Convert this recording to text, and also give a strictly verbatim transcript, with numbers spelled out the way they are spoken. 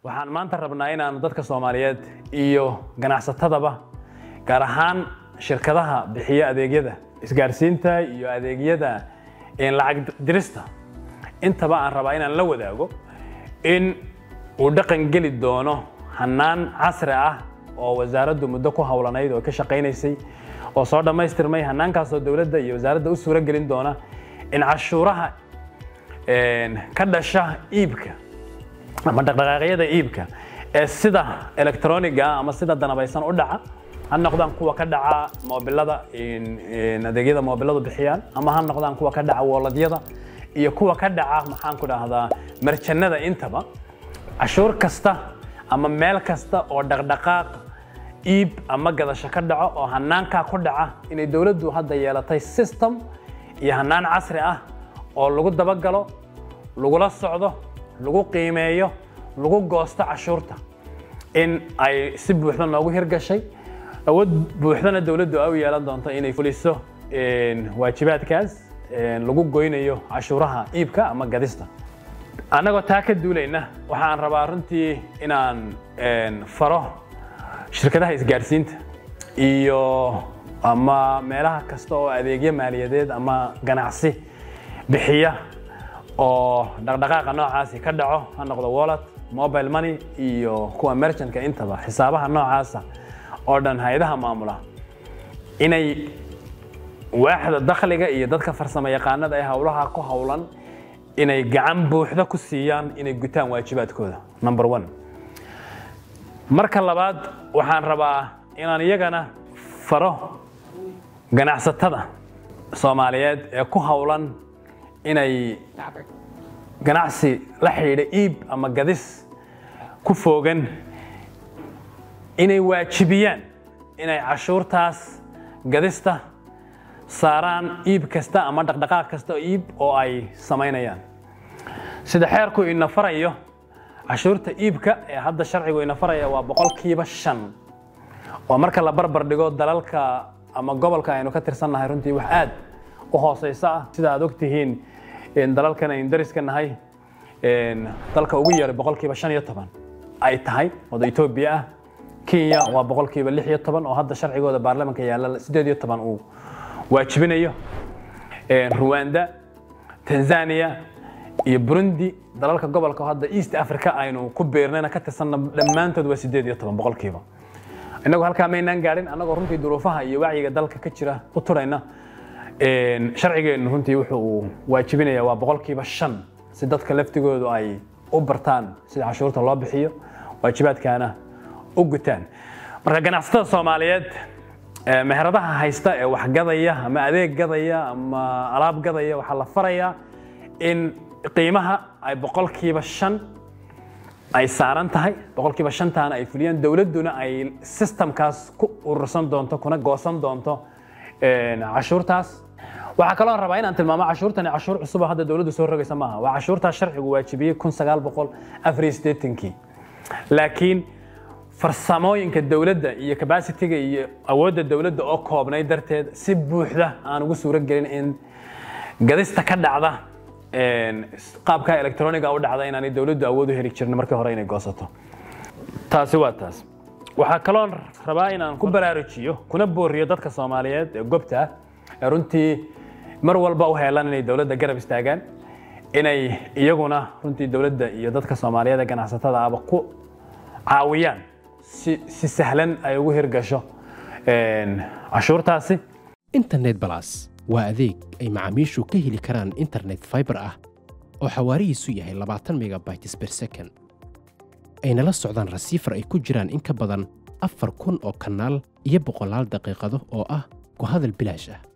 waxaan maanta rabnaa inaan dadka Soomaaliyeed iyo ganacsatadaba gaar ahaan shirkadaha bixiya adeegyada isgaarsiinta iyo adeegyada in lacag dirista intaba aan rabaa inaan la wadaago in uu dhaqan gali doono hanaan casri ah oo wasaaraddu muddo ku hawlanayd oo ka shaqeynaysay oo soo dhameystirmay hanaankaas oo dawladda iyo wasaaradda u suura gelin doona in cashuuraha een ka dhasha iibka ama dhaqdhaqaaqyada iibka ee sida elektrooniga ama sida danabaysan u dhaca han noqdaan kuwa ka dhaca moobilada in adeegyada moobiladu bixiyaan ama han noqdaan kuwa ka dhaca waladyada iyo kuwa ka dhaca maxaan ku dhaahdaa marjanada intaba cashuur kasta ama meel kasta oo dhaqdhaqaaq iib ama gadasho ka dhaco oo hanaanka ku dhaca inay dawladdu hadda yeelatay system iyo hanaan casri ah oo lagu dabagalo lagu la socdo lagu qiimeeyo lagu goosto cashuurta in ay si buuxda noogu hirgashay awood buuxdana dawladdu ay yeelan doonto inay fuliso in waajibaadkaas lagu goynayo cashuuraha iibka ama gadista anagoo taa ka duulayna waxaan rabaa runtii inaan faro shirkadaha isgaarsiinta iyo ama meelaha kasta oo adeegyo maaliyadeed ama ganacsi bixiya oo dhaqdhaqaaqa noocaasi ka dhaco ha noqdo wallet mobile money iyo kuwa merchant-ka intaba xisaabaha noocaasa oo dhan hay'adaha maamula inay waaxda dakhliga iyo dadka farsamo yaqaanada ay hawlaha ku hawlan inay gacan buuxda ku siiyaan inay gutaan waajibaadkooda number one marka labaad waxaan rabaa inaan iyagana faro ganacsatada Soomaaliyeed ee ku hawlan inay ganacsi la xiriira iib ama gadis ku foogan inay waajibiyaan inay cashuurtaas gadista saaraan iib kasta ama dhaqdhaqaaq kasta oo iib oo ay sameynayaan sida xeerku ina farayo cashuurta iibka ee hadda sharcigu ina faraya waa boqolkiiba shan oo marka la barbar dhigo dalalka ama gobolka aynu ka tirsannahay runtii wax aad u hooseysa sida aad ogtihiin in dalalkan ay dariska nahay in dalka ugu yar boqolkiiba shan iyo toban ay tahay wada Itoobiya ah Kenya waa boqolkiiba lix iyo toban oo hadda sharcigooda baarlamaanka yaala siddeed iyo toban uu waajibinayo in Rwanda Tanzania iyo Burundi dalalka gobolka hadda East Africa aynu ku beernayna ka tirsanna dhamaantood waa siddeed iyo toban boqolkiiba inagu halka meynaan gaarin anagoo runtii duruufaha iyo wacyiga dalka ka jira u turayna in sharcigeenu runtii wuxuu waajibinayaa waa boqolkiiba shan si dadka laftigoodu ay u bartaan sida cashuurta loo bixiyo waajibaadkana u gutaan marka ganacsatada Soomaaliyeed meheradaha haysta ee wax gadaya ama adeeg gadaya ama alaab gadaya waxa la farayaa in qiimaha ay boqolkiiba shan ay saaran tahay boqolkiiba shan taana ay fuliyaan dawladduna ay systemkaas ku urursan doonto kuna goosan doonto een cashuurtaas waxa kale oo rabaa inaan tilmaamo cashuurtani cashuur cusub hadda dawladdu soo rogaysa maaha waa cashuurta sharcigu waajibiyay kun sagaal boqol afar iyo siddeetan laakiin farsamooyinka dawladda iyo capacity-ga iyo awoodda dawladda oo koobnay darteed si buuxda aan ugu suura gelin in gadista ka dhacda een qaabka elektrooniga u dhacda in aan dawladdu awood u heli jirin markii hore inay goosato taasi waa taas waxa kale oo rabaa inaan ku baraarujiyo kuna booriyo dadka Soomaaliyeed ee goobta runtii mar walba u heelan inay dawladda garab istaagaan inay iyaguna runtii dawladda iyo dadka Soomaaliyeed ee ganacsatada ah ku caawiyaan si si sahlan ay ugu hirgasho een cashuurtaasi internet plus waa adeeg ay macaamiishu ka heli karaan internet fiber ah oo xawaarihiisu yahay labaatan megabytes per second ayna la socdaan receiver ay ku jiraan in ka badan afar kun oo kanaal iyo boqolaal daqiiqado oo ah ku hadal bilaash ah